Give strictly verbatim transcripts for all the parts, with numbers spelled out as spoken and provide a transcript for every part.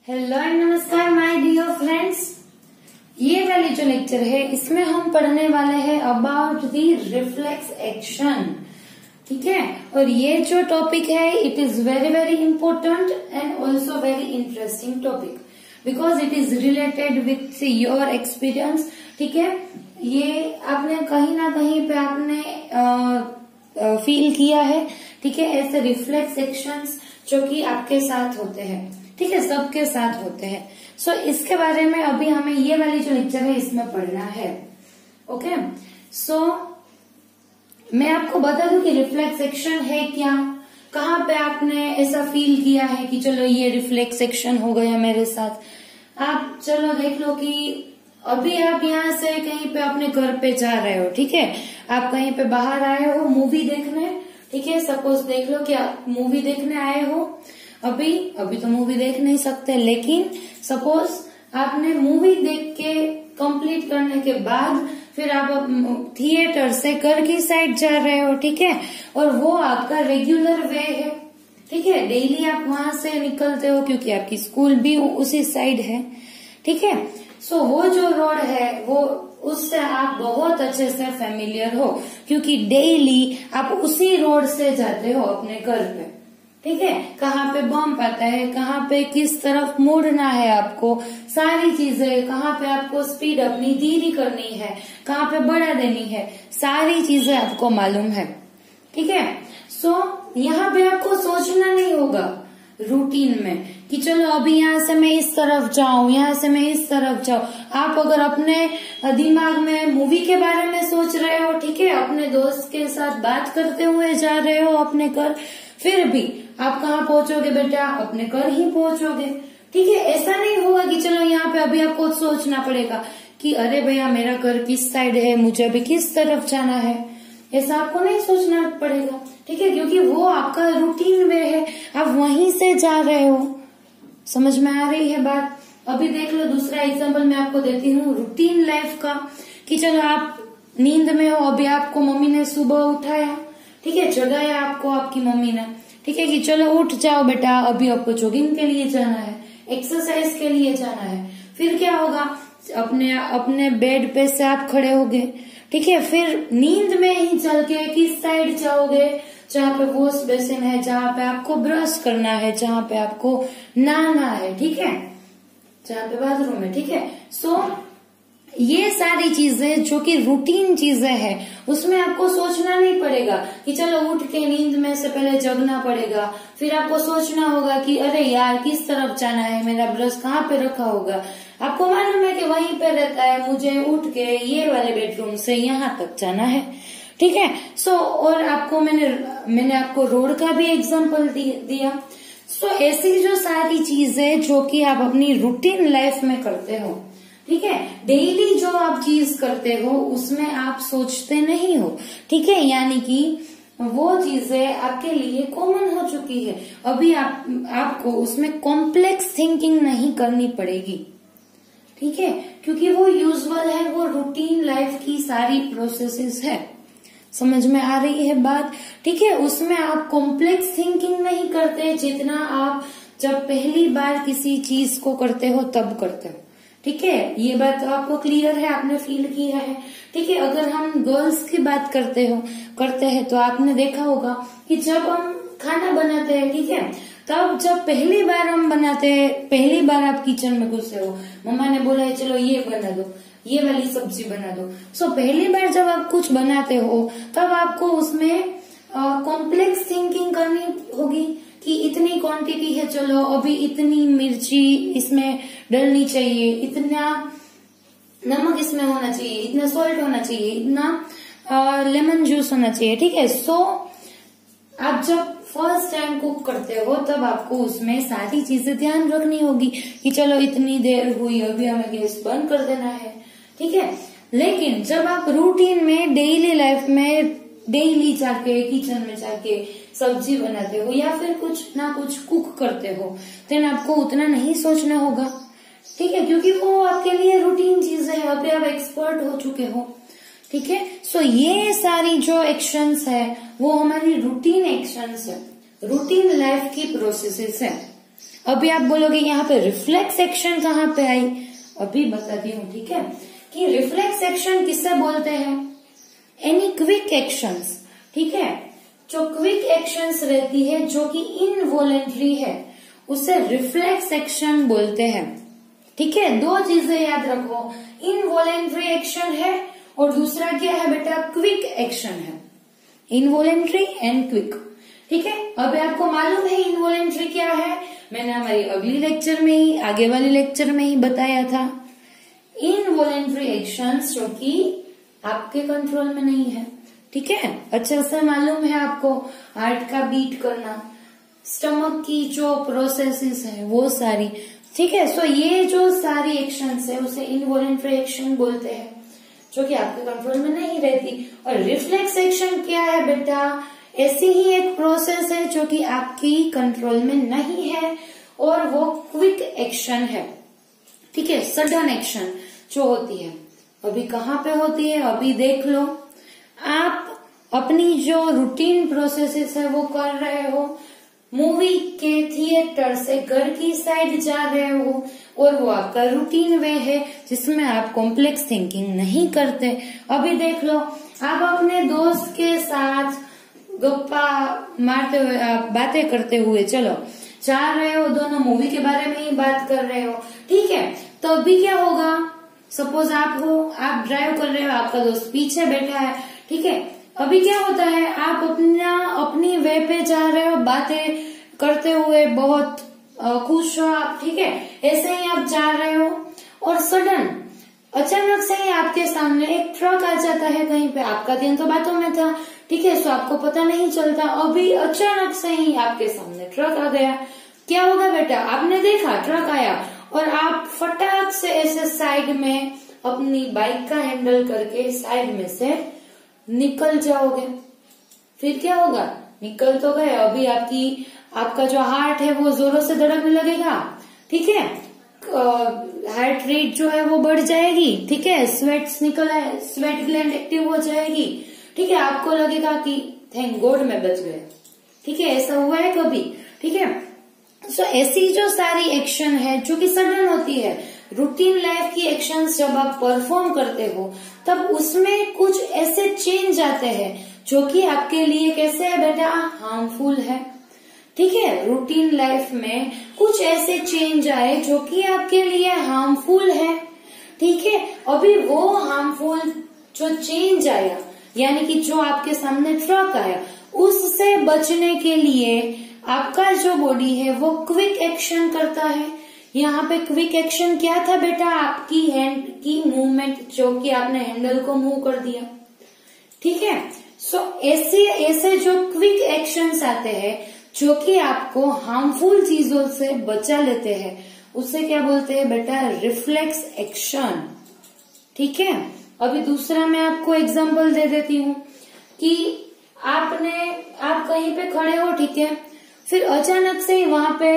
Hello and नमस्कार my dear friends. ये वाली जो लेक्चर है इसमें हम पढ़ने वाले हैं अबाउट द रिफ्लेक्स एक्शन। ठीक है, और ये जो टॉपिक है it is very very important and also very interesting topic because it is related with your experience. ठीक है, ये आपने कहीं ना कहीं पे आपने फील किया है। ठीक है, ऐसे रिफ्लेक्स एक्शंस जो कि आपके साथ होते हैं, ठीक है, सबके साथ होते हैं। सो so, इसके बारे में अभी हमें ये वाली जो लेक्चर है इसमें पढ़ना है। ओके, सो मैं आपको बता दूं कि रिफ्लेक्स एक्शन है क्या, कहाँ पे आपने ऐसा फील किया है कि चलो ये रिफ्लेक्स एक्शन हो गया मेरे साथ। आप चलो देख लो कि अभी आप यहाँ से कहीं पे अपने घर पे जा रहे हो। ठीक है, आप कहीं पे बाहर आए हो मूवी देखने। ठीक है, सपोज देख लो कि आप मूवी देखने आए हो। अभी अभी तो मूवी देख नहीं सकते, लेकिन सपोज आपने मूवी देख के कंप्लीट करने के बाद फिर आप थिएटर से घर की साइड जा रहे हो। ठीक है, और वो आपका रेगुलर वे है। ठीक है, डेली आप वहां से निकलते हो क्योंकि आपकी स्कूल भी उसी साइड है। ठीक है, सो वो जो रोड है वो उससे आप बहुत अच्छे से फेमिलियर हो क्योंकि डेली आप उसी रोड से जाते हो अपने घर पे। ठीक है, कहाँ पे बम्प आता है, कहाँ पे किस तरफ मुड़ना है आपको, सारी चीजें, कहाँ पे आपको स्पीड अपनी धीरे करनी है, कहाँ पे बढ़ा देनी है, सारी चीजें आपको मालूम है। ठीक है, सो यहाँ पे आपको सोचना नहीं होगा रूटीन में कि चलो अभी यहाँ से मैं इस तरफ जाऊं, यहाँ से मैं इस तरफ जाऊं। आप अगर अपने दिमाग में मूवी के बारे में सोच रहे हो, ठीक है, अपने दोस्त के साथ बात करते हुए जा रहे हो अपने घर, फिर भी आप कहाँ पहुंचोगे बेटा, अपने घर ही पहुंचोगे। ठीक है, ऐसा नहीं होगा कि चलो यहाँ पे अभी आपको सोचना पड़ेगा कि अरे भैया मेरा घर किस साइड है, मुझे अभी किस तरफ जाना है। ऐसा आपको नहीं सोचना पड़ेगा। ठीक है, क्योंकि वो आपका रूटीन वे है, आप वहीं से जा रहे हो। समझ में आ रही है बात। अभी देख लो दूसरा एग्जाम्पल मैं आपको देती हूँ रूटीन लाइफ का कि चलो आप नींद में हो, अभी आपको मम्मी ने सुबह उठाया। ठीक है, जगाया आपको आपकी मम्मी ने। ठीक है कि चलो उठ जाओ बेटा, अभी आपको जॉगिंग के लिए जाना है, एक्सरसाइज के लिए जाना है। फिर क्या होगा, अपने अपने बेड पे से आप खड़े होगे। ठीक है, फिर नींद में ही चल के किस साइड जाओगे, जहाँ पे वॉश बेसिन है, जहाँ पे आपको ब्रश करना है, जहाँ पे आपको नहाना है। ठीक है, जहाँ पे बाथरूम है। ठीक है, सो ये सारी चीजें जो कि रूटीन चीजें हैं उसमें आपको सोचना नहीं पड़ेगा कि चलो उठ के नींद में से पहले जगना पड़ेगा, फिर आपको सोचना होगा कि अरे यार किस तरफ जाना है, मेरा ब्रश कहाँ पे रखा होगा। आपको मालूम है कि वहीं पे रहता है, मुझे उठ के ये वाले बेडरूम से यहाँ तक जाना है। ठीक है, सो so, और आपको मैंने मैंने आपको रोड का भी एग्जाम्पल दिया। सो so, ऐसी जो सारी चीजें जो कि आप अपनी रूटीन लाइफ में करते हो, ठीक है, डेली जो आप चीज करते हो उसमें आप सोचते नहीं हो। ठीक है, यानी कि वो चीजें आपके लिए कॉमन हो चुकी है। अभी आप आपको उसमें कॉम्प्लेक्स थिंकिंग नहीं करनी पड़ेगी। ठीक है, क्योंकि वो यूजुअल है, वो रूटीन लाइफ की सारी प्रोसेसेस है। समझ में आ रही है बात। ठीक है, उसमें आप कॉम्प्लेक्स थिंकिंग नहीं करते जितना आप जब पहली बार किसी चीज को करते हो तब करते हो। ठीक है, ये बात तो आपको क्लियर है, आपने फील किया है। ठीक है, अगर हम गर्ल्स की बात करते हो करते हैं तो आपने देखा होगा कि जब हम खाना बनाते हैं, ठीक है, तब जब पहली बार हम बनाते हैं, पहली बार आप किचन में घुसे हो, मम्मा ने बोला है चलो ये बना दो, ये वाली सब्जी बना दो। सो पहली बार जब आप कुछ बनाते हो तब आपको उसमें कॉम्प्लेक्स थिंकिंग करनी होगी कि इतनी क्वांटिटी है, चलो अभी इतनी मिर्ची इसमें डलनी चाहिए, इतना नमक इसमें होना चाहिए, इतना सॉल्ट होना चाहिए, इतना लेमन जूस होना चाहिए। ठीक है, सो आप जब फर्स्ट टाइम कुक करते हो तब आपको उसमें सारी चीजें ध्यान रखनी होगी कि चलो इतनी देर हुई, अभी हमें गैस बंद कर देना है। ठीक है, लेकिन जब आप रूटीन में डेली लाइफ में डेली जाके किचन में जाके सब्जी बनाते हो या फिर कुछ ना कुछ कुक करते हो तो आपको उतना नहीं सोचना होगा। ठीक है, क्योंकि वो आपके लिए रूटीन चीज है, अभी आप एक्सपर्ट हो चुके हो। ठीक है, सो ये सारी जो एक्शंस है वो हमारी रूटीन एक्शंस है, रूटीन लाइफ की प्रोसेसेस है। अभी आप बोलोगे यहाँ पे रिफ्लेक्स एक्शन कहाँ पे आई, अभी बताती हूँ, ठीक है, कि रिफ्लेक्स एक्शन किससे बोलते हैं, एनी क्विक एक्शंस, ठीक है, जो क्विक एक्शंस रहती है जो कि इनवॉलेंट्री है उसे रिफ्लेक्स एक्शन बोलते हैं, ठीक है। दो चीजें याद रखो, इनवॉलेंट्री एक्शन है और दूसरा क्या है बेटा, क्विक एक्शन है, इनवॉलेंट्री एंड क्विक, ठीक है। अभी आपको मालूम है इनवॉलेंट्री क्या है, मैंने हमारी अगली लेक्चर में ही, आगे वाली लेक्चर में ही बताया था। इनवॉलेंट्री एक्शंस जो कि आपके कंट्रोल में नहीं है, ठीक है, अच्छे से मालूम है आपको, हार्ट का बीट करना, स्टमक की जो प्रोसेसेस है वो सारी, ठीक है। सो ये जो सारी एक्शंस है उसे इनवॉलेंट्री एक्शन बोलते हैं जो कि आपके कंट्रोल में नहीं रहती। और रिफ्लेक्स एक्शन क्या है बेटा, ऐसी ही एक प्रोसेस है जो कि आपकी कंट्रोल में नहीं है और वो क्विक एक्शन है, ठीक है, सडन एक्शन जो होती है। अभी कहाँ पे होती है, अभी देख लो, आप अपनी जो रूटीन प्रोसेसेस है वो कर रहे हो, मूवी के थिएटर से घर की साइड जा रहे हो और वो आपका रूटीन वे है जिसमें आप कॉम्प्लेक्स थिंकिंग नहीं करते। अभी देख लो, आप अपने दोस्त के साथ गप्पा मारते हुए, आप बातें करते हुए चलो जा रहे हो, दोनों मूवी के बारे में ही बात कर रहे हो, ठीक है। तो अभी क्या होगा, सपोज आप हो, आप ड्राइव कर रहे हो, आपका दोस्त पीछे बैठा है, ठीक है। अभी क्या होता है, आप अपना अपनी वे पे जा रहे हो, बातें करते हुए बहुत खुश हो आप, ठीक है, ऐसे ही आप जा रहे हो और सडन अचानक से ही आपके सामने एक ट्रक आ जाता है कहीं पे, आपका ध्यान तो बातों में था, ठीक है, सो आपको पता नहीं चलता, अभी अचानक से ही आपके सामने ट्रक आ गया। क्या होगा बेटा, आपने देखा ट्रक आया और आप फटाक से ऐसे साइड में अपनी बाइक का हैंडल करके साइड में से निकल जाओगे। फिर क्या होगा, निकल तो गए, अभी आपकी आपका जो हार्ट है वो जोरों से धड़कने लगेगा, ठीक है, हार्ट रेट जो है वो बढ़ जाएगी, ठीक है, स्वेट्स निकल आए, स्वेट ग्लैंड एक्टिव हो जाएगी, ठीक है, आपको लगेगा कि थैंक गॉड मैं बच गया, ठीक है, ऐसा हुआ है कभी, ठीक है। सो so, ऐसी जो सारी एक्शन है जो कि सडन होती है, रूटीन लाइफ की एक्शंस जब आप परफॉर्म करते हो तब उसमें कुछ ऐसे चेंज आते हैं जो कि आपके लिए कैसे है बेटा, हार्मफुल है, ठीक है। रूटीन लाइफ में कुछ ऐसे चेंज आए जो कि आपके लिए हार्मफुल है, ठीक है। अभी वो हार्मफुल जो चेंज आया, यानी कि जो आपके सामने ट्रक आया, उससे बचने के लिए आपका जो बॉडी है वो क्विक एक्शन करता है। यहाँ पे क्विक एक्शन क्या था बेटा, आपकी हैंड की मूवमेंट, जो कि आपने हैंडल को मूव कर दिया, ठीक है। सो ऐसे ऐसे जो क्विक एक्शंस आते हैं जो कि आपको हार्मफुल चीजों से बचा लेते हैं, उसे क्या बोलते हैं बेटा, रिफ्लेक्स एक्शन, ठीक है। अभी दूसरा मैं आपको एग्जांपल दे देती हूँ कि आपने आप कहीं पे खड़े हो, ठीक है, फिर अचानक से वहां पे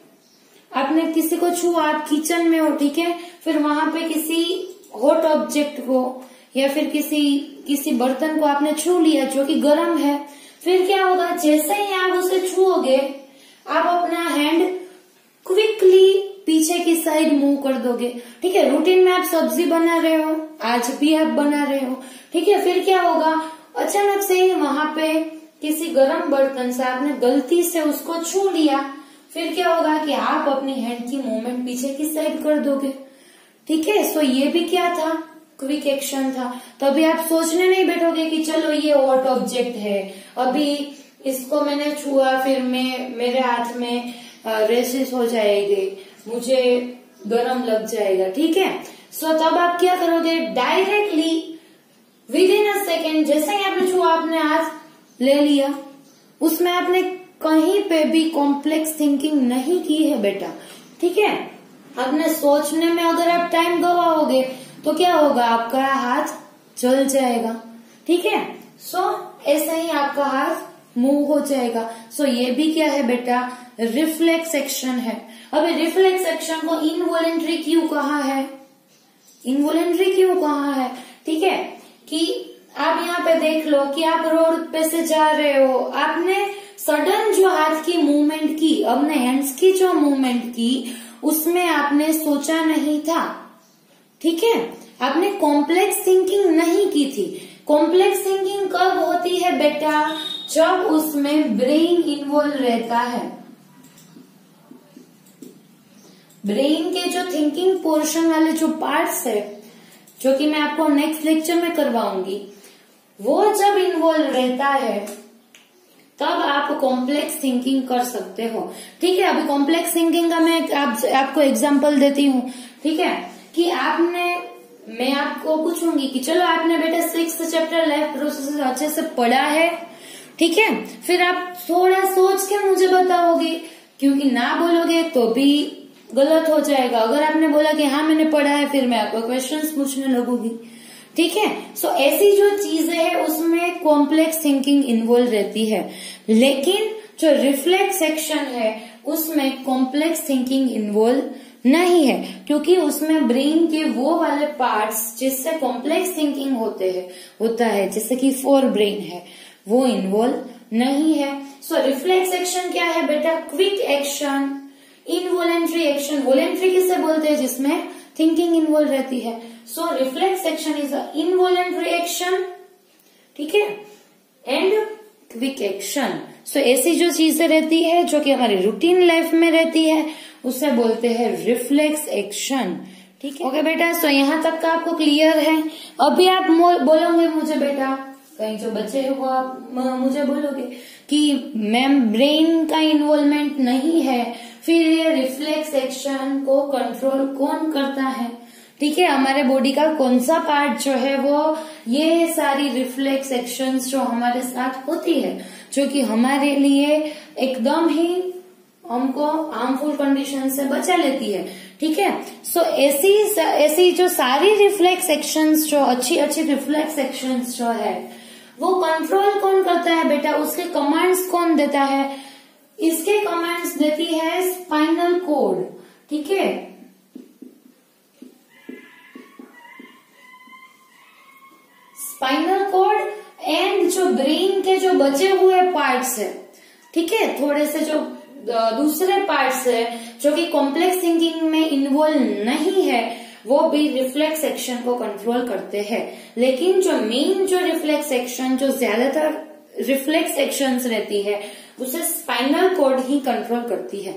आपने किसी को छुआ, आप किचन में हो, ठीक है, फिर वहां पे किसी हॉट ऑब्जेक्ट को या फिर किसी किसी बर्तन को आपने छू लिया जो कि गर्म है। फिर क्या होगा, जैसे ही आप उसे छूओगे आप अपना हैंड क्विकली पीछे की साइड मूव कर दोगे, ठीक है। रूटीन में आप सब्जी बना रहे हो, आज भी आप बना रहे हो, ठीक है। फिर क्या होगा, अचानक से ही वहां पे किसी गर्म बर्तन से आपने गलती से उसको छू लिया, फिर क्या होगा कि आप अपनी हैंड की मूवमेंट पीछे की साइड कर दोगे, ठीक है। सो ये भी क्या था, क्विक एक्शन था। तो अभी आप सोचने नहीं बैठोगे कि चलो ये हॉट ऑब्जेक्ट है, अभी इसको मैंने छुआ, फिर मैं मेरे हाथ में रेशेस हो जाएंगे, मुझे गरम लग जाएगा, ठीक है। सो तब आप क्या करोगे, directly within a second, जैसे ही आपने छुआ आपने हाथ ले लिया, उसमें आपने कहीं पे भी कॉम्प्लेक्स थिंकिंग नहीं की है बेटा, ठीक है। अपने सोचने में अगर आप टाइम गवाओगे तो क्या होगा, आपका हाथ जल जाएगा, ठीक है। सो so, ऐसा ही आपका हाथ मूव हो जाएगा। सो so, ये भी क्या है बेटा, रिफ्लेक्स एक्शन है। अभी रिफ्लेक्स एक्शन को इनवॉलेंट्री क्यों कहा है, इनवॉलेंट्री क्यों कहा है, ठीक है, कि आप यहाँ पे देख लो कि आप रोड पे से जा रहे हो, आपने सडन जो हाथ की मूवमेंट की, अपने हैंड्स की जो मूवमेंट की, उसमें आपने सोचा नहीं था, ठीक है, आपने कॉम्प्लेक्स थिंकिंग नहीं की थी। कॉम्प्लेक्स थिंकिंग कब होती है बेटा? जब उसमें ब्रेन इन्वॉल्व रहता है। ब्रेन के जो थिंकिंग पोर्शन वाले जो पार्ट्स है, जो कि मैं आपको नेक्स्ट लेक्चर में करवाऊंगी, वो जब इन्वॉल्व रहता है तब आप कॉम्प्लेक्स थिंकिंग कर सकते हो। ठीक है, अभी कॉम्प्लेक्स थिंकिंग का मैं आप, आपको एग्जांपल देती हूँ। ठीक है, कि आपने, मैं आपको पूछूंगी कि चलो आपने बेटा सिक्स्थ चैप्टर लाइफ प्रोसेस अच्छे से पढ़ा है, ठीक है, फिर आप थोड़ा सोच के मुझे बताओगे, क्योंकि ना बोलोगे तो भी गलत हो जाएगा। अगर आपने बोला कि हाँ मैंने पढ़ा है, फिर मैं आपको क्वेश्चंस पूछने लगूंगी। ठीक है, सो so, ऐसी जो चीजें है उसमें कॉम्प्लेक्स थिंकिंग इन्वॉल्व रहती है, लेकिन जो रिफ्लेक्स एक्शन है उसमें कॉम्प्लेक्स थिंकिंग इन्वॉल्व नहीं है, क्योंकि उसमें ब्रेन के वो वाले पार्ट्स जिससे कॉम्प्लेक्स थिंकिंग होते हैं होता है, जैसे कि फोर ब्रेन है, वो इन्वॉल्व नहीं है। सो रिफ्लेक्स एक्शन क्या है बेटा? Quick action, involuntary action. Voluntary किसे बोलते हैं? जिसमें थिंकिंग इन्वॉल्व रहती है। So reflex action is a involuntary action, ठीक है, एंड क्विक एक्शन। सो ऐसी जो चीजें रहती है जो कि हमारी रूटीन लाइफ में रहती है, उसे बोलते हैं रिफ्लेक्स एक्शन। ठीक है, ओके बेटा, सो यहाँ तक का आपको क्लियर है। अभी आप बोलोगे मुझे बेटा, कहीं जो बच्चे हैं वो आप मुझे बोलोगे कि मैम ब्रेन का इन्वॉल्वमेंट नहीं है, फिर ये रिफ्लेक्स एक्शन को कंट्रोल कौन करता है? ठीक है, हमारे बॉडी का कौन सा पार्ट जो है वो ये सारी रिफ्लेक्स एक्शंस जो हमारे साथ होती है, जो कि हमारे लिए एकदम ही हमको हार्मफुल कंडीशन से बचा लेती है। ठीक है, सो so, ऐसी ऐसी जो सारी रिफ्लेक्स एक्शंस, जो अच्छी अच्छी रिफ्लेक्स एक्शंस जो है वो कंट्रोल कौन करता है बेटा? उसके कमांड्स कौन देता है? इसके कमांड्स देती है स्पाइनल कॉर्ड। ठीक है, स्पाइनल कॉर्ड एंड जो ब्रेन के जो बचे हुए पार्ट्स है, ठीक है, थोड़े से जो दूसरे पार्ट्स है जो कि कॉम्प्लेक्स थिंकिंग में इन्वॉल्व नहीं है, वो भी रिफ्लेक्स एक्शन को कंट्रोल करते हैं। लेकिन जो मेन जो रिफ्लेक्स एक्शन, जो ज्यादातर रिफ्लेक्स एक्शंस रहती है, उसे स्पाइनल कॉर्ड ही कंट्रोल करती है।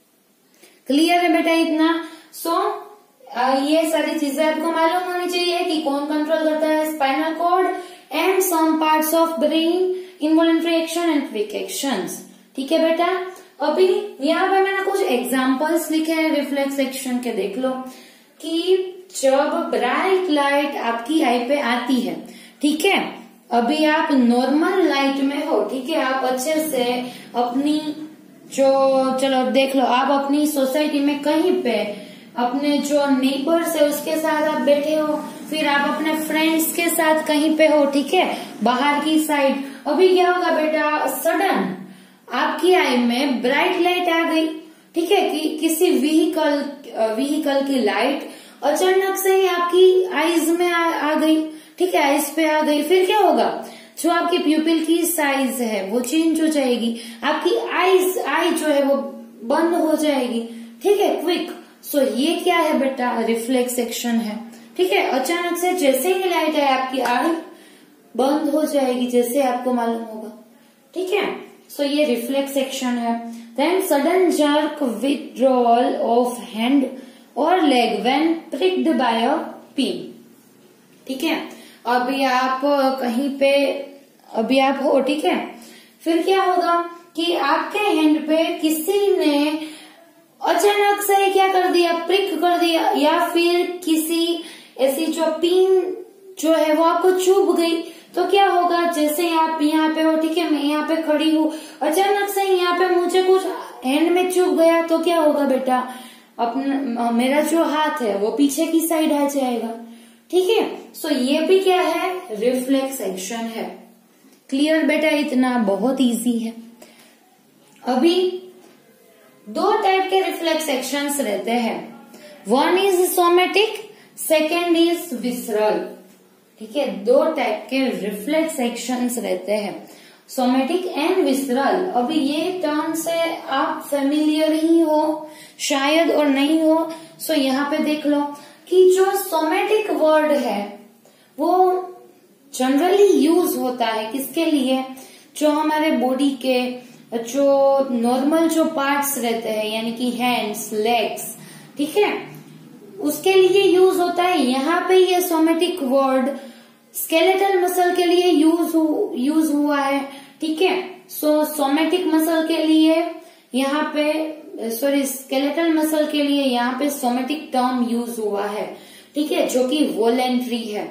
क्लियर है बेटा इतना? सो so, ये सारी चीजें आपको मालूम होनी चाहिए कि कौन कंट्रोल करता है, spinal cord and some parts of brain, involuntary action and quick actions. ठीक है बेटा, अभी यहाँ पे मैंने कुछ एग्जांपल्स लिखे हैं रिफ्लेक्स एक्शन के, देख लो कि जब ब्राइट लाइट आपकी आई पे आती है, ठीक है, अभी आप नॉर्मल लाइट में हो, ठीक है, आप अच्छे से अपनी जो, चलो देख लो, आप अपनी सोसाइटी में कहीं पे अपने जो नेबर्स है उसके साथ आप बैठे हो, फिर आप अपने फ्रेंड्स के साथ कहीं पे हो, ठीक है, बाहर की साइड। अभी क्या होगा बेटा? सडन आपकी आई में ब्राइट लाइट आ गई, ठीक है, कि किसी व्हीकल व्हीकल की लाइट अचानक से ही आपकी आईज में आ, आ गई, ठीक है, आईज पे आ गई। फिर क्या होगा? जो आपकी प्यूपिल की साइज है वो चेंज हो जाएगी, आपकी आईज आई जो है वो बंद हो जाएगी, ठीक है, क्विक। सो so, ये क्या है बेटा? रिफ्लेक्स एक्शन है। ठीक है, अचानक से जैसे ही लाइट है आपकी आई बंद हो जाएगी, जैसे आपको मालूम होगा। ठीक है, सो so, ये रिफ्लेक्स एक्शन है। Then sudden jerk withdrawal of hand और leg when pricked by a pin. ठीक है, अभी आप कहीं पे, अभी आप हो, ठीक है, फिर क्या होगा कि आपके हैंड पे किसी ने अचानक से क्या कर दिया? प्रिक कर दिया, या फिर किसी ऐसी जो पिन जो है वो आपको चुभ गई, तो क्या होगा? जैसे आप यहाँ पे हो, ठीक है, मैं यहाँ पे खड़ी हूँ, अचानक से यहाँ पे मुझे कुछ हैंड में चुभ गया, तो क्या होगा बेटा? अपना मेरा जो हाथ है वो पीछे की साइड आ जाएगा। ठीक है, सो ये भी क्या है? रिफ्लेक्स एक्शन है। क्लियर बेटा इतना? बहुत इजी है। अभी दो टाइप के रिफ्लेक्स एक्शंस रहते हैं, one is somatic, second is visceral. ठीक है, दो टाइप के रिफ्लेक्स एक्शंस रहते हैं। Somatic and visceral. अभी ये टर्म से आप फेमिलियर ही हो शायद और नहीं हो, सो यहाँ पे देख लो कि जो सोमेटिक वर्ड है वो जनरली यूज होता है किसके लिए, जो हमारे बॉडी के जो नॉर्मल जो पार्ट्स रहते हैं यानी कि हैंड्स, लेग्स, ठीक है, उसके लिए यूज होता है। यहाँ पे ये सोमेटिक वर्ड स्केलेटल मसल के लिए यूज हु, यूज हुआ है, ठीक है। सो सोमेटिक मसल के लिए यहाँ पे सॉरी स्केलेटल मसल के लिए यहाँ पे सोमेटिक टर्म यूज हुआ है, ठीक है, जो कि वॉलेंट्री है,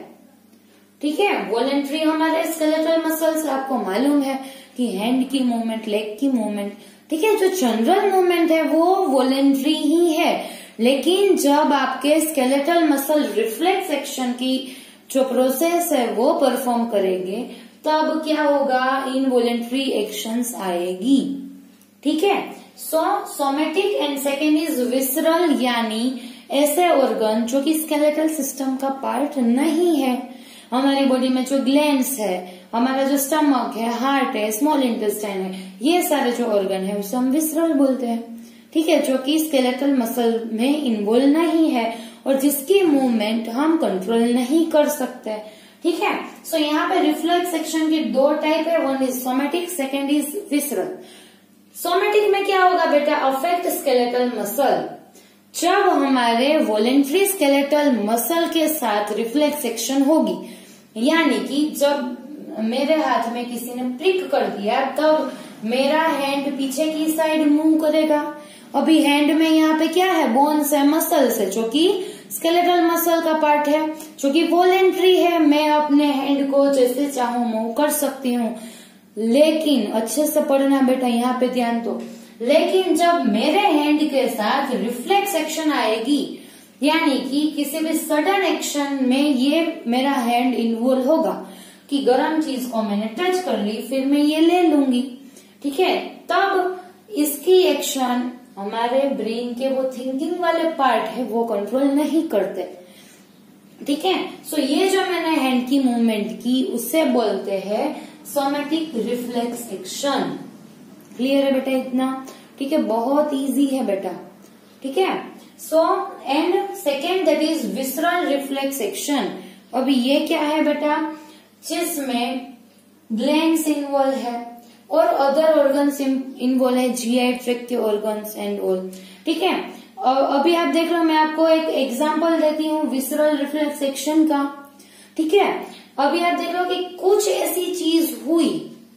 ठीक है। वॉलेंट्री हमारे स्केलेटल मसल से आपको मालूम है कि हैंड की मूवमेंट, लेग की मूवमेंट, ठीक है, जो जनरल मूवमेंट है वो वॉलेंट्री ही है, लेकिन जब आपके स्केलेटल मसल रिफ्लेक्स एक्शन की जो प्रोसेस है वो परफॉर्म करेंगे तब क्या होगा, इनवॉलेंट्री एक्शंस आएगी, ठीक है। So somatic and second is visceral, यानी ऐसे ऑर्गन जो कि स्केलेटल सिस्टम का पार्ट नहीं है। हमारी बॉडी में जो ग्लैंड्स है, हमारा जो स्टमक है, हार्ट है, स्मॉल इंटेस्टाइन है, ये सारे जो ऑर्गन है उसे हम विसरल बोलते हैं, ठीक है, जो कि स्केलेटल मसल में इन्वॉल्व नहीं है और जिसकी मूवमेंट हम कंट्रोल नहीं कर सकते, ठीक है। सो यहाँ पे रिफ्लेक्स एक्शन की दो टाइप है, one is somatic, second is visceral. Somatic में क्या होगा बेटा, अफेक्ट स्केलेटल मसल। जब हमारे वॉलेंट्री स्केलेटल मसल के साथ रिफ्लेक्स एक्शन होगी, यानी कि जब मेरे हाथ में किसी ने प्रिक कर दिया तब मेरा हैंड पीछे की साइड मूव करेगा। अभी हैंड में यहाँ पे क्या है, बोन्स है, मसल्स है, जो कि स्केलेटल मसल का पार्ट है, जो कि वॉलेंट्री है। मैं अपने हैंड को जैसे चाहूं मूव कर सकती हूँ, लेकिन अच्छे से पढ़ना बेटा, यहाँ पे ध्यान दो। लेकिन जब मेरे हैंड के साथ रिफ्लेक्स एक्शन आएगी, यानी कि किसी भी सडन एक्शन में ये मेरा हैंड इन्वॉल्व होगा कि गर्म चीज को मैंने टच कर ली, फिर मैं ये ले लूंगी, ठीक है, तब इसकी एक्शन हमारे ब्रेन के वो थिंकिंग वाले पार्ट है वो कंट्रोल नहीं करते, ठीक है। सो ये जो मैंने हैंड की मूवमेंट की उसे बोलते हैं सोमेटिक रिफ्लेक्स एक्शन। क्लियर है बेटा इतना, ठीक है, बहुत इजी है बेटा, ठीक है। So and second that is visceral reflex action. अभी ये क्या है बेटा, जिसमें ग्लैंड्स इन्वॉल्व है और अदर ऑर्गन्स इन्वॉल्व है, जीआई ट्रैक्ट के ऑर्गन्स एंड ऑल, ठीक है। अभी आप देख लो, मैं आपको एक एग्जांपल देती हूँ विसरल रिफ्लेक्स एक्शन का, ठीक है। अभी आप देख लो कि कुछ ऐसी चीज हुई,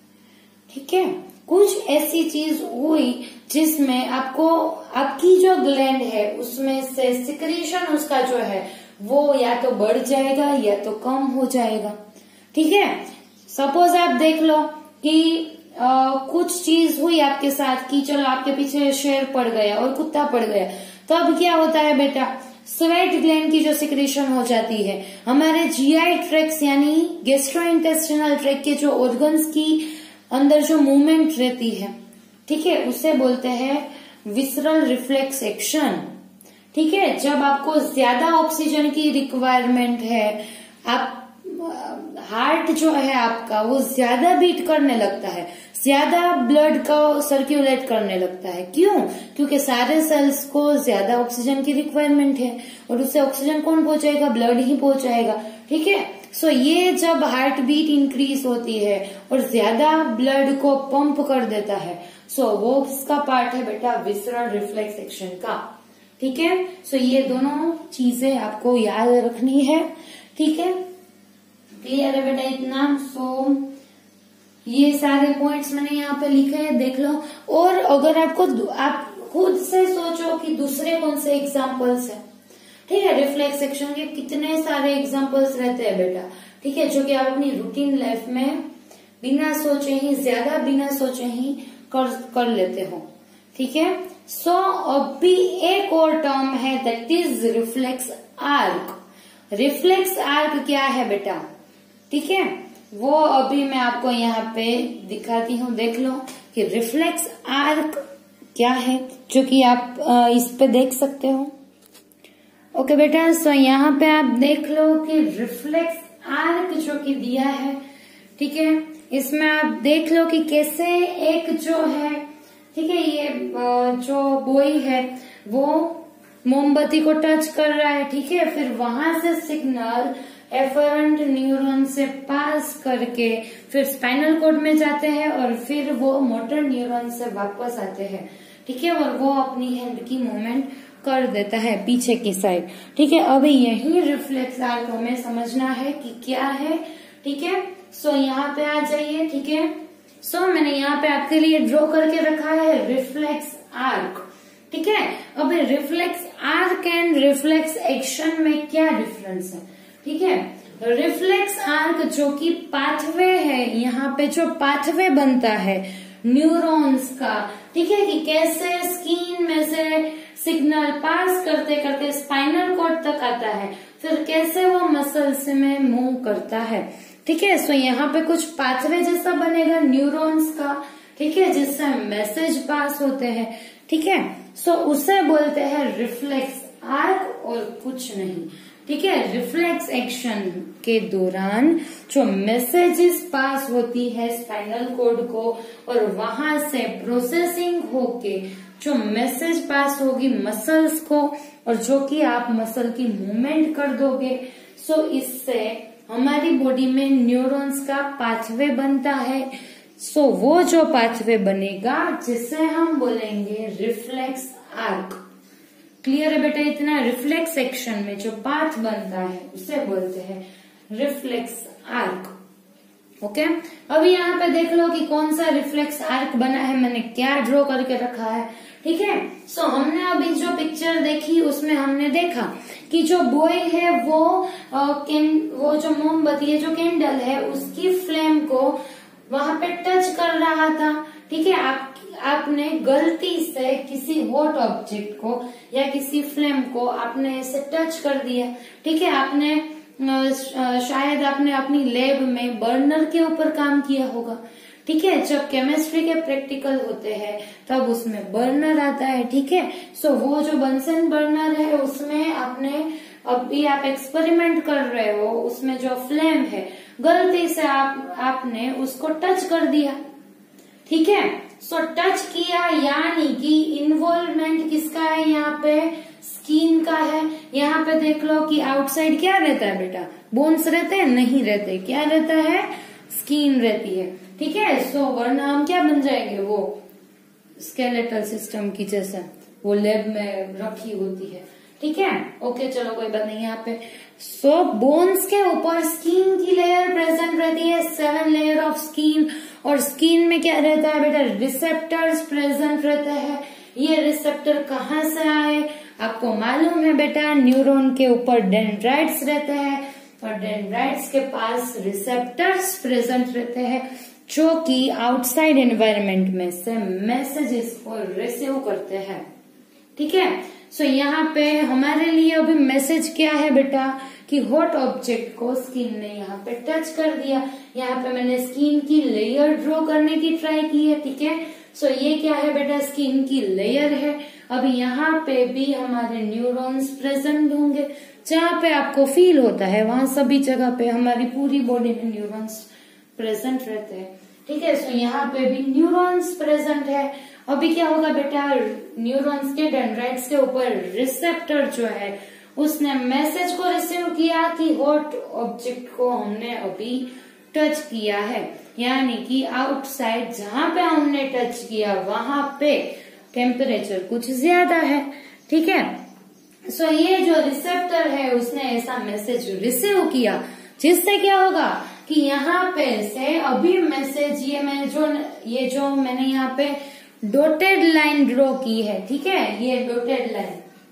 ठीक है, कुछ ऐसी चीज हुई जिसमें आपको आपकी जो ग्लैंड है उसमें से सिक्रीशन उसका जो है वो या तो बढ़ जाएगा या तो कम हो जाएगा, ठीक है। सपोज आप देख लो कि आ, कुछ चीज हुई आपके साथ कि चलो आपके पीछे शेर पड़ गया और कुत्ता पड़ गया, तब क्या होता है बेटा, स्वेट ग्लैंड की जो सिक्रीशन हो जाती है, हमारे जीआई ट्रैक्ट यानी गैस्ट्रोइंटेस्टिनल ट्रैक्ट के जो ऑर्गन्स की अंदर जो मूवमेंट रहती है, ठीक है, उसे बोलते हैं विसरल रिफ्लेक्स एक्शन, ठीक है। जब आपको ज्यादा ऑक्सीजन की रिक्वायरमेंट है, आप हार्ट जो है आपका वो ज्यादा बीट करने लगता है, ज्यादा ब्लड का सर्कुलेट करने लगता है, क्यों, क्योंकि सारे सेल्स को ज्यादा ऑक्सीजन की रिक्वायरमेंट है और उससे ऑक्सीजन कौन पहुंचाएगा, ब्लड ही पहुंचाएगा, ठीक है। सो ये जब हार्ट बीट इंक्रीज होती है और ज्यादा ब्लड को पंप कर देता है, सो वो किसका पार्ट है बेटा, विसरल रिफ्लेक्स एक्शन का, ठीक है। सो ये दोनों चीजें आपको याद रखनी है, ठीक है। क्लियर है बेटा इतना। सो ये सारे पॉइंट्स मैंने यहाँ पे लिखे हैं, देख लो। और अगर आपको आप खुद से सोचो कि दूसरे कौन से एग्जाम्पल्स है, ठीक है, रिफ्लेक्स एक्शन के कितने सारे एग्जाम्पल्स रहते हैं बेटा, ठीक है, जो कि आप अपनी रूटीन लाइफ में बिना सोचे ही, ज्यादा बिना सोचे ही कर कर लेते हो, ठीक है। सो अभी एक और टर्म है that is reflex arc. Reflex arc क्या है बेटा, ठीक है, वो अभी मैं आपको यहाँ पे दिखाती हूँ, देख लो कि रिफ्लेक्स आर्क क्या है, जो कि आप इस पे देख सकते हो। ओके बेटा, सो यहाँ पे आप देख लो कि रिफ्लेक्स आर्क जो कि दिया है, ठीक है, इसमें आप देख लो कि कैसे एक जो है, ठीक है, ये जो बॉय है वो मोमबत्ती को टच कर रहा है, ठीक है, फिर वहां से सिग्नल एफरेंट न्यूरॉन से पास करके फिर स्पाइनल कॉर्ड में जाते हैं और फिर वो मोटर न्यूरॉन से वापस आते हैं, ठीक है, और वो अपनी हैंड की मूवमेंट कर देता है पीछे की साइड, ठीक है। अभी यही रिफ्लेक्स आर्क हमें समझना है कि क्या है, ठीक है। सो यहाँ पे आ जाइए, ठीक है। सो मैंने यहाँ पे आपके लिए ड्रॉ करके रखा है रिफ्लेक्स आर्क, ठीक है। अभी reflex arc and reflex action में क्या डिफरेंस है, ठीक है। रिफ्लेक्स आर्क जो कि पाथवे है, यहाँ पे जो पाथवे बनता है न्यूरॉन्स का, ठीक है, कि कैसे स्किन में से सिग्नल पास करते करते स्पाइनल कॉर्ड तक आता है, फिर कैसे वो मसल्स में मूव करता है, ठीक है। सो यहाँ पे कुछ पाथवे जैसा बनेगा न्यूरॉन्स का, ठीक है, जिससे मैसेज पास होते हैं, ठीक है। सो उसे बोलते हैं रिफ्लेक्स आर्क और कुछ नहीं, ठीक है। रिफ्लेक्स एक्शन के दौरान जो मैसेजेस पास होती है स्पाइनल कॉर्ड को और वहां से प्रोसेसिंग होके जो मैसेज पास होगी मसल्स को और जो कि आप मसल की मूवमेंट कर दोगे, सो इससे हमारी बॉडी में न्यूरॉन्स का पाथवे बनता है। सो वो जो पाथवे बनेगा जिसे हम बोलेंगे रिफ्लेक्स आर्क। क्लियर है बेटा इतना? रिफ्लेक्स एक्शन में जो पाथ बनता है उसे बोलते हैं रिफ्लेक्स आर्क। ओके, अभी यहाँ पे देख लो कि कौन सा रिफ्लेक्स आर्क बना है, मैंने क्या ड्रॉ करके रखा है, ठीक है। सो so, हमने अभी जो पिक्चर देखी उसमें हमने देखा कि जो बॉय है वो आ, कैन, वो जो मोमबत्ती है, जो कैंडल है, उसकी फ्लेम को वहां पे टच कर रहा था, ठीक है। आप आपने गलती से किसी हॉट ऑब्जेक्ट को या किसी फ्लेम को आपने ऐसे टच कर दिया, ठीक है। आपने शायद आपने अपनी लैब में बर्नर के ऊपर काम किया होगा, ठीक है। जब केमिस्ट्री के प्रैक्टिकल होते हैं तब उसमें बर्नर आता है, ठीक है। सो वो जो बंसन बर्नर है उसमें आपने अभी आप एक्सपेरिमेंट कर रहे हो, उसमें जो फ्लेम है गलती से आप आपने उसको टच कर दिया, ठीक है। सो टच किया यानी कि इन्वॉल्वमेंट किसका है यहाँ पे? स्किन का है। यहाँ पे देख लो कि आउटसाइड क्या रहता है बेटा? बोन्स रहते हैं? नहीं रहते। क्या रहता है? स्किन रहती है, ठीक है। सो वरना हम क्या बन जाएंगे? वो स्केलेटल सिस्टम की जैसे वो लैब में रखी होती है, ठीक है। ओके चलो कोई बात नहीं। यहाँ पे सो बोन्स के ऊपर स्किन की लेयर प्रेजेंट रहती है, सेवन लेयर ऑफ स्किन। और स्किन में क्या रहता है बेटा? रिसेप्टर्स प्रेजेंट रहते हैं। ये रिसेप्टर कहाँ से आए? आपको मालूम है बेटा, न्यूरॉन के ऊपर डेंड्राइट्स रहते हैं और डेंड्राइट्स के पास रिसेप्टर्स प्रेजेंट रहते हैं जो कि आउटसाइड एनवायरनमेंट में से मैसेजेस को रिसीव करते हैं, ठीक है। सो so, यहाँ पे हमारे लिए अभी मैसेज क्या है बेटा कि हॉट ऑब्जेक्ट को स्किन ने यहाँ पे टच कर दिया। यहाँ पे मैंने स्किन की लेयर ड्रॉ करने की ट्राई की है, ठीक है। सो so, ये क्या है बेटा? स्किन की लेयर है। अभी यहाँ पे भी हमारे न्यूरॉन्स प्रेजेंट होंगे, जहाँ पे आपको फील होता है वहां सभी जगह पे हमारी पूरी बॉडी में न्यूरॉन्स प्रेजेंट रहते हैं, ठीक है। सो so, यहाँ पे भी न्यूरॉन्स प्रेजेंट है। अभी क्या होगा बेटा? न्यूरॉन्स के डेंड्राइट्स के ऊपर रिसेप्टर जो है उसने मैसेज को रिसीव किया कि हॉट ऑब्जेक्ट को हमने अभी टच किया है, यानी कि आउटसाइड जहां पे हमने टच किया वहां पे टेम्परेचर कुछ ज्यादा है, ठीक है। सो so, ये जो रिसेप्टर है उसने ऐसा मैसेज रिसीव किया जिससे क्या होगा कि यहाँ पे से अभी मैसेज, ये मैं जो ये जो मैंने यहाँ पे डॉटेड लाइन ड्रॉ की है, ठीक है, ये डॉटेड लाइन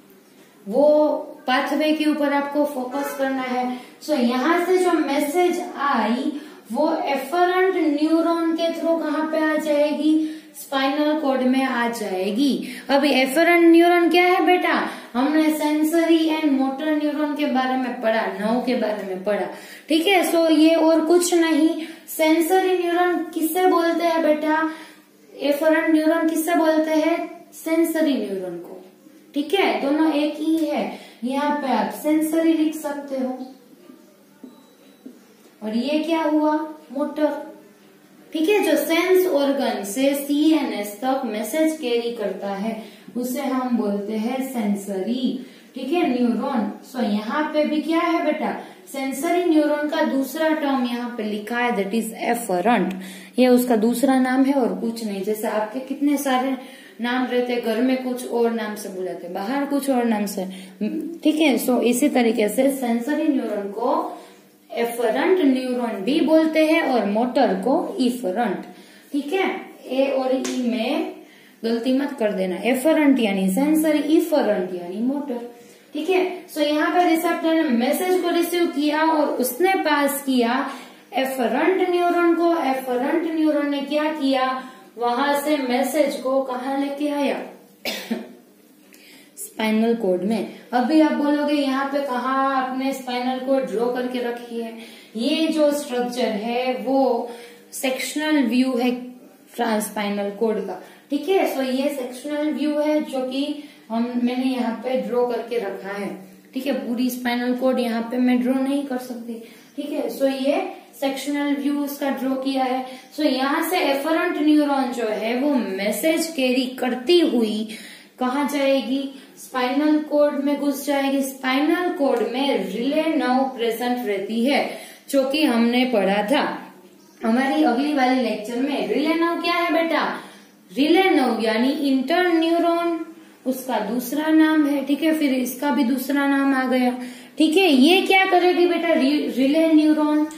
वो पाथवे के ऊपर आपको फोकस करना है। सो so, यहाँ से जो मैसेज आई वो एफरेंट न्यूरॉन के थ्रू कहाँ पे आ जाएगी? स्पाइनल कॉर्ड में आ जाएगी। अभी एफरेंट न्यूरॉन क्या है बेटा? हमने सेंसरी एंड मोटर न्यूरॉन के बारे में पढ़ा, नौ के बारे में पढ़ा, ठीक है। सो ये और कुछ नहीं। सेंसरी न्यूरॉन किससे बोलते हैं बेटा? एफरेंट न्यूरॉन किससे बोलते हैं? सेंसरी न्यूरॉन को, ठीक है। दोनों एक ही है। यहाँ पे आप सेंसरी लिख सकते हो और ये क्या हुआ? मोटर, ठीक है। जो सेंस ऑर्गन से सीएनएस तक मैसेज कैरी करता है उसे हम बोलते हैं सेंसरी, ठीक है, न्यूरॉन। सो यहाँ पे भी क्या है बेटा, सेंसरी न्यूरॉन का दूसरा टर्म यहाँ पे लिखा है, दैट इज एफरंट। ये उसका दूसरा नाम है और कुछ नहीं। जैसे आपके कितने सारे नाम रहते हैं, घर में कुछ और नाम से बुलाते, बाहर कुछ और नाम से, ठीक है। सो इसी तरीके से सेंसरी न्यूरॉन को एफरंट न्यूरॉन भी बोलते हैं और मोटर को इफरंट, ठीक है। ए और ई में गलती मत कर देना, एफरंट यानी सेंसरी, इफरंट यानी मोटर, ठीक है। सो यहाँ पे रिसेप्टर ने मैसेज को रिसीव किया और उसने पास किया एफरंट न्यूरॉन को। एफरंट न्यूरॉन ने क्या किया, वहां से मैसेज को कहाँ लेके आया, स्पाइनल कोड में। अभी आप बोलोगे यहाँ पे कहा आपने स्पाइनल कोड ड्रॉ करके रखी है। ये जो स्ट्रक्चर है वो सेक्शनल व्यू है स्पाइनल कोड का, ठीक है। सो ये सेक्शनल व्यू है जो कि हम मैंने यहाँ पे ड्रॉ करके रखा है, ठीक है। पूरी स्पाइनल कोड यहाँ पे मैं ड्रॉ नहीं कर सकती, ठीक है। सो ये सेक्शनल व्यू इसका ड्रॉ किया है। सो यहाँ से एफरंट न्यूरॉन जो है वो मैसेज कैरी करती हुई कहाँ जाएगी, स्पाइनल कोड में घुस जाएगी। स्पाइनल कोड में रिले नर्व प्रेजेंट रहती है, जो कि हमने पढ़ा था हमारी अगली वाली लेक्चर में। रिले नर्व क्या है बेटा, रिले नर्व यानी इंटर न्यूरॉन, उसका दूसरा नाम है, ठीक है। फिर इसका भी दूसरा नाम आ गया, ठीक है। ये क्या करेगी बेटा, रिले न्यूरॉन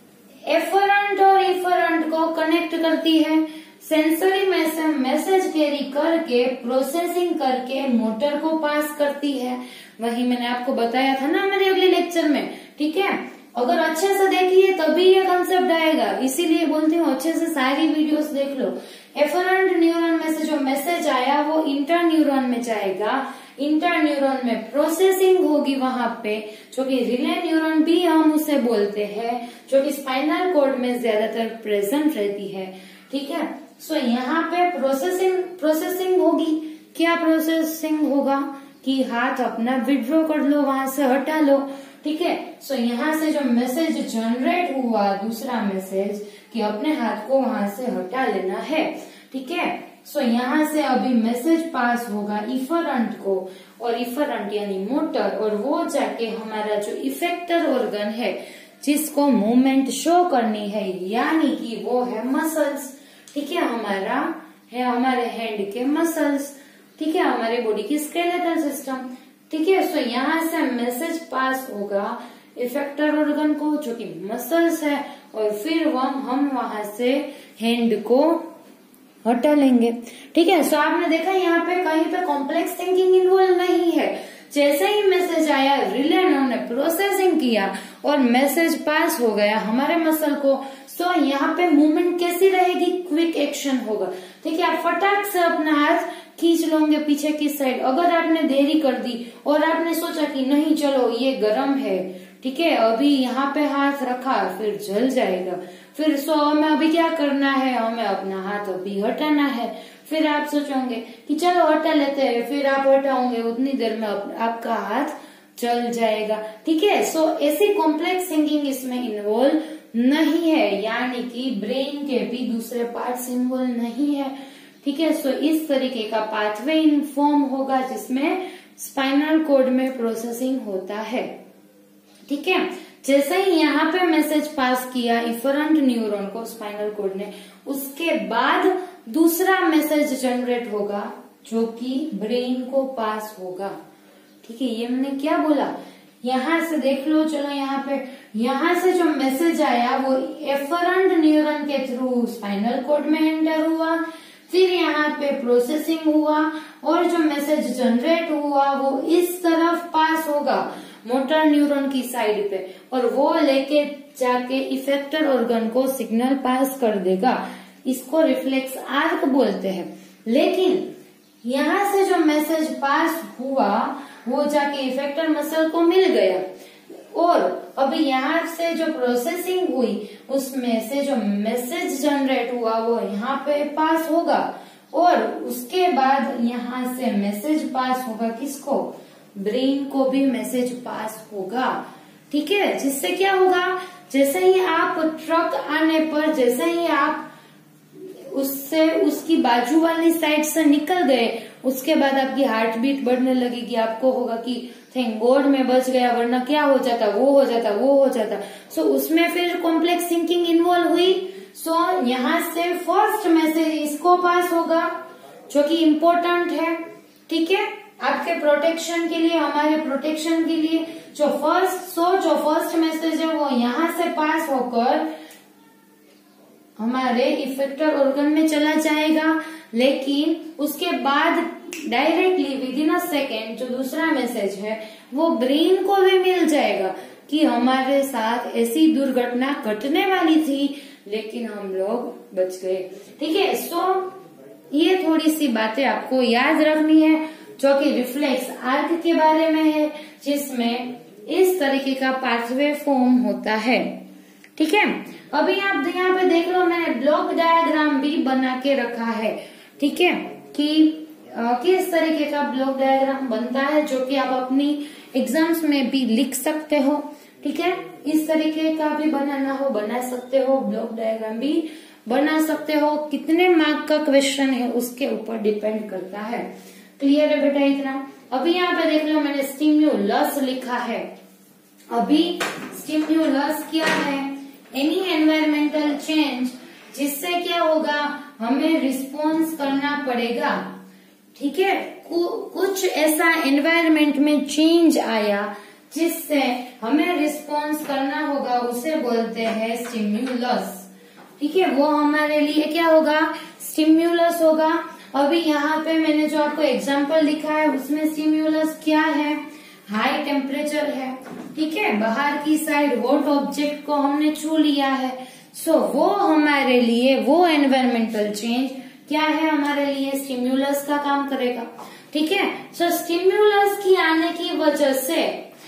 एफरंट और इफरंट को कनेक्ट करती है, सेंसरी में से मैसेज कैरी करके प्रोसेसिंग करके मोटर को पास करती है। वही मैंने आपको बताया था ना हमारे अगले लेक्चर में, ठीक है। अगर अच्छे से देखिए तभी ये कंसेप्ट आएगा, इसीलिए बोलती हूँ अच्छे से सारी वीडियोस देख लो। एफरंट न्यूरॉन में से जो मैसेज आया वो इंटर न्यूरॉन में जाएगा, इंटर न्यूरॉन में प्रोसेसिंग होगी वहां पे, जो कि रिले न्यूरॉन भी हम उसे बोलते हैं, जो कि स्पाइनल कोड में ज्यादातर प्रेजेंट रहती है, ठीक है। सो so, यहाँ पे प्रोसेसिंग प्रोसेसिंग होगी। क्या प्रोसेसिंग होगा कि हाथ अपना विड्रॉ कर लो, वहां से हटा लो, ठीक है। सो so, यहाँ से जो मैसेज जनरेट हुआ, दूसरा मैसेज कि अपने हाथ को वहां से हटा लेना है, ठीक है। सो so, यहाँ से अभी मैसेज पास होगा इफरंट को, और इफरंट यानी मोटर, और वो जाके हमारा जो इफेक्टर ऑर्गन है जिसको मूवमेंट शो करनी है, यानी कि वो है मसल्स, ठीक है। हमारा है हमारे हैंड के मसल्स, ठीक है, हमारे बॉडी की स्केलेटल सिस्टम, ठीक है। सो यहाँ से मैसेज पास होगा इफेक्टर ऑर्गन को, जो कि मसल्स है, और फिर हम हम वहां से हैंड को हटा लेंगे, ठीक है। सो आपने देखा यहाँ पे कहीं पे कॉम्प्लेक्स थिंकिंग इन्वॉल्व नहीं है। जैसे ही मैसेज आया, रिले नर्व ने प्रोसेसिंग किया और मैसेज पास हो गया हमारे मसल को। सो यहाँ पे मूवमेंट कैसी रहेगी, क्विक एक्शन होगा, ठीक है। आप फटाक से अपना हाथ खींच लोगे पीछे की साइड। अगर आपने देरी कर दी और आपने सोचा कि नहीं चलो ये गर्म है, ठीक है, अभी यहाँ पे हाथ रखा फिर जल जाएगा, फिर सो हमें अभी क्या करना है, हमें अपना हाथ अभी हटाना है। फिर आप सोचोगे कि चलो हटा लेते हैं, फिर आप हटाओगे, उतनी देर में आप, आपका हाथ जल जाएगा, ठीक है। सो ऐसी कॉम्प्लेक्स थिंकिंग इसमें इन्वॉल्व नहीं है, यानी कि ब्रेन के भी दूसरे पार्ट्स इन्वॉल्व नहीं है, ठीक है। सो इस तरीके का पाथवे इन्फॉर्म होगा जिसमें स्पाइनल कोड में प्रोसेसिंग होता है, ठीक है। जैसे ही यहाँ पे मैसेज पास किया इफरंट न्यूरॉन को स्पाइनल कोड ने, उसके बाद दूसरा मैसेज जनरेट होगा जो कि ब्रेन को पास होगा, ठीक है। ये मैंने क्या बोला, यहाँ से देख लो, चलो यहाँ पे यहाँ से जो मैसेज आया वो एफरंट न्यूरॉन के थ्रू स्पाइनल कोड में एंटर हुआ, फिर यहाँ पे प्रोसेसिंग हुआ, और जो मैसेज जनरेट हुआ वो इस तरफ पास होगा मोटर न्यूरॉन की साइड पे, और वो लेके जाके इफेक्टर ऑर्गन को सिग्नल पास कर देगा। इसको रिफ्लेक्स आर्क बोलते हैं। लेकिन यहाँ से जो मैसेज पास हुआ वो जाके इफेक्टर मसल को मिल गया, और अभी यहाँ से जो प्रोसेसिंग हुई उसमें से जो मैसेज जनरेट हुआ वो यहाँ पे पास होगा, और उसके बाद यहाँ से मैसेज पास होगा किसको, ब्रेन को भी मैसेज पास होगा, ठीक है। जिससे क्या होगा, जैसे ही आप ट्रक आने पर, जैसे ही आप उससे उसकी बाजू वाली साइड से निकल गए, उसके बाद आपकी हार्ट बीट बढ़ने लगेगी, आपको होगा कि थैंक गॉड मैं बच गया, वरना क्या हो जाता, वो हो जाता, वो हो जाता। सो so, उसमें फिर कॉम्प्लेक्स थिंकिंग इन्वॉल्व हुई। सो so, यहाँ से फर्स्ट मैसेज इसको पास होगा जो कि इम्पोर्टेंट है, ठीक है, आपके प्रोटेक्शन के लिए, हमारे प्रोटेक्शन के लिए। जो फर्स्ट सो जो फर्स्ट मैसेज है वो यहाँ से पास होकर हमारे इफेक्टर ऑर्गन में चला जाएगा, लेकिन उसके बाद directly within a second जो दूसरा मैसेज है वो ब्रेन को भी मिल जाएगा कि हमारे साथ ऐसी दुर्घटना घटने वाली थी लेकिन हम लोग बच गए, ठीक है। सो ये थोड़ी सी बातें आपको याद रखनी है जो कि रिफ्लेक्स आर्क के बारे में है, जिसमें इस तरीके का पाथवे फॉर्म होता है, ठीक है। अभी आप यहाँ पे देख लो, मैंने ब्लॉक डायग्राम भी बना के रखा है, ठीक है, कि आ, किस तरीके का ब्लॉक डायग्राम बनता है जो कि आप अपनी एग्जाम्स में भी लिख सकते हो, ठीक है। इस तरीके का भी बनाना हो बना सकते हो, ब्लॉक डायग्राम भी बना सकते हो। कितने मार्क का क्वेश्चन है उसके ऊपर डिपेंड करता है। क्लियर है बेटा इतना? अभी यहाँ पे देख लो, मैंने स्टिम्युलस लिखा है। अभी स्टिम्युलस क्या है? एनी एनवायरमेंटल चेंज जिससे क्या होगा, हमें रिस्पॉन्स करना पड़ेगा, ठीक है। कुछ ऐसा एनवायरमेंट में चेंज आया जिससे हमें रिस्पॉन्स करना होगा, उसे बोलते हैं स्टिम्युलस, ठीक है। वो हमारे लिए क्या होगा? स्टिम्युलस होगा। अभी यहाँ पे मैंने जो आपको एग्जाम्पल लिखा है उसमें स्टिम्युलस क्या है? हाई टेम्परेचर है, ठीक है, बाहर की साइड हॉट ऑब्जेक्ट को हमने छू लिया है। सो so, वो हमारे लिए, वो एनवायरमेंटल चेंज क्या है, हमारे लिए स्टिम्युलस का काम करेगा, ठीक है। सो so, स्टिम्युलस की आने की वजह से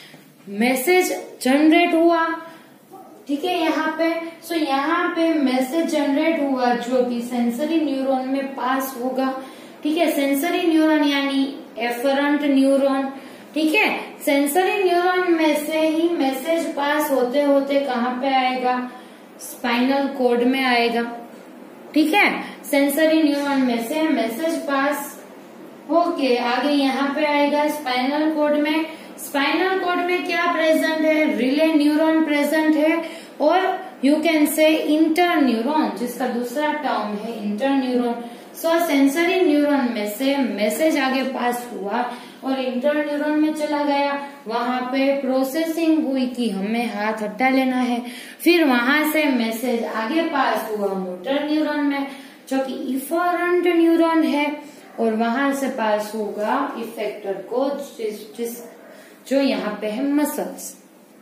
मैसेज जनरेट हुआ, ठीक है, यहाँ पे। सो so, यहाँ पे मैसेज जनरेट हुआ जो कि सेंसरी न्यूरॉन में पास होगा, ठीक है। सेंसरी न्यूरॉन यानी एफरेंट न्यूरॉन, ठीक है। सेंसरी न्यूरॉन में से ही मैसेज पास होते होते कहाँ पे आएगा? स्पाइनल कॉर्ड में आएगा, ठीक है। सेंसरी न्यूरॉन में से मैसेज पास होके आगे यहाँ पे आएगा स्पाइनल कॉर्ड में। स्पाइनल कॉर्ड में क्या प्रेजेंट है? रिले न्यूरॉन प्रेजेंट है, और you can say interneuron, जिसका दूसरा टर्म है interneuron. So sensory neuron में से मैसेज आगे पास हुआ और इंटर न्यूरॉन में चला गया, वहां पे प्रोसेसिंग हुई कि हमें हाथ हटा लेना है। फिर वहां से मैसेज आगे पास हुआ मोटर न्यूरॉन में जो कि इफरेंट न्यूरॉन है, और वहां से पास होगा इफेक्टर को, जिस, जिस जो यहाँ पे है मसल्स।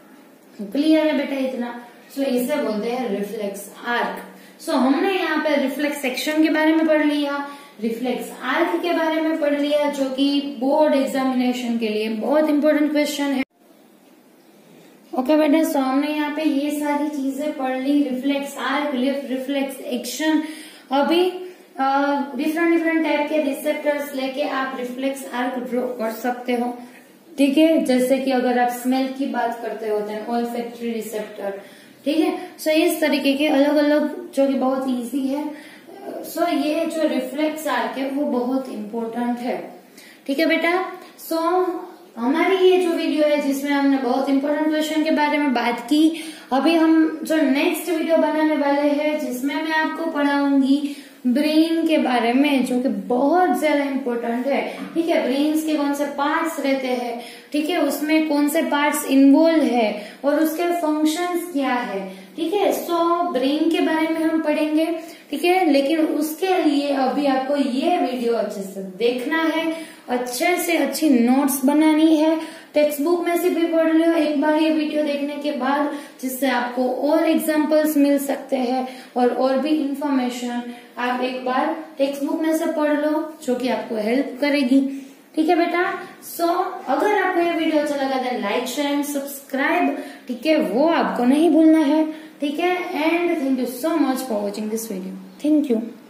क्लियर है बेटा इतना? सो so, इसे बोलते हैं रिफ्लेक्स आर्क। सो so, हमने यहाँ पे रिफ्लेक्स एक्शन के बारे में पढ़ लिया, रिफ्लेक्स आर्क के बारे में पढ़ लिया, जो कि बोर्ड एग्जामिनेशन के लिए बहुत इंपॉर्टेंट क्वेश्चन है। ओके बेटा, सो हमने यहाँ पे ये सारी चीजें पढ़ ली, रिफ्लेक्स आर्क, रिफ्लेक्स एक्शन। अभी डिफरेंट डिफरेंट टाइप के रिसेप्टर्स लेके आप रिफ्लेक्स आर्क ड्रॉ कर सकते हो, ठीक है। जैसे कि अगर आप स्मेल की बात करते होते हैं, ऑल्फैक्टरी रिसेप्टर, ठीक है। सो इस तरीके के अलग अलग जो कि बहुत इजी है। सो ये जो रिफ्लेक्स आर्क है वो बहुत इम्पोर्टेंट है, ठीक है बेटा। सो हमारी ये जो वीडियो है जिसमें हमने बहुत इंपॉर्टेंट क्वेश्चन के बारे में बात की, अभी हम जो नेक्स्ट वीडियो बनाने वाले हैं जिसमें मैं आपको पढ़ाऊंगी ब्रेन के बारे में, जो कि बहुत ज्यादा इम्पोर्टेंट है, ठीक है। ब्रेन के कौन से पार्ट्स रहते हैं, ठीक है, उसमें कौन से पार्ट्स इन्वॉल्व है और उसके फंक्शंस क्या है, ठीक है। सो ब्रेन के बारे में हम पढ़ेंगे, ठीक है, लेकिन उसके लिए अभी आपको ये वीडियो अच्छे से देखना है, अच्छे से अच्छी नोट्स बनानी है, टेक्स्ट बुक में से भी पढ़ लो एक बार ये वीडियो देखने के बाद, जिससे आपको और एग्जांपल्स मिल सकते हैं और और भी इंफॉर्मेशन आप एक बार टेक्स्ट बुक में से पढ़ लो, जो कि आपको हेल्प करेगी, ठीक है बेटा। सो so, अगर आपको ये वीडियो अच्छा लगा then like share and subscribe, ठीक है, वो आपको नहीं भूलना है, ठीक है। And thank you so much for watching this video. Thank you.